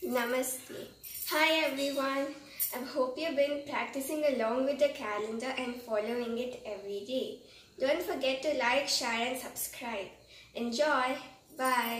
Namaste. Hi everyone. I hope you've been practicing along with the calendar and following it every day. Don't forget to like, share and subscribe. Enjoy. Bye.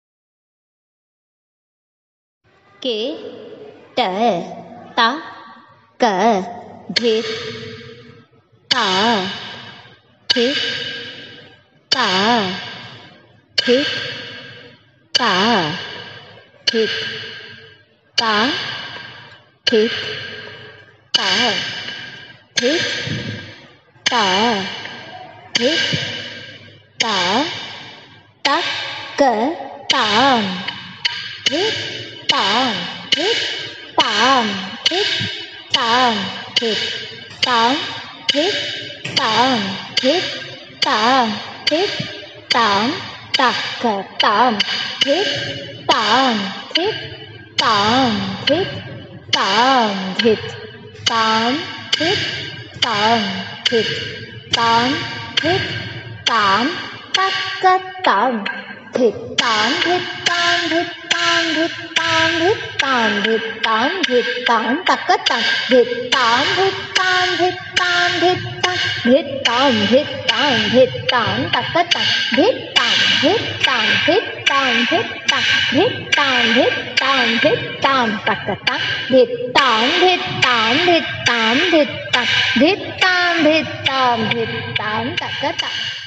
के ट ता क धित ता धित ता धित ता धित ता धित ता धित ता धित ता तक ताम धित ताम धित ताम धित ताम धित ताम धित ताम धित ताम धित ताम तक ताम धित ताम धित ताम धित ताम धित ताम धित ताम धित ताम धित ताम तक ताम धित ताम धित ताम धित ताम धित ताम धित ताम धित ताम धित ताम तक ताम धित ताम धित ताम धित ताम धित ताम धित ताम धित ताम धित ताम तक ताम धित ताम धित ताम धित ताम धित ताम धित ताम धित ताम धित ताम तक ताम धित ताम धित ताम धित ताम धित ताम धित ताम धित ताम धित ताम तक ताम।